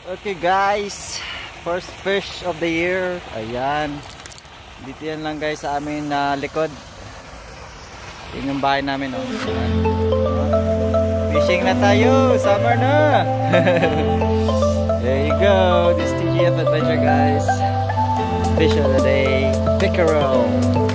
Okay guys, first fish of the year. Ayan. Dito yan lang guys sa amin na likod. Yun yung bahay namin, oh. Fishing na tayo, summer na. There you go. This is TGF Adventure guys. Fish of the day, pickerel.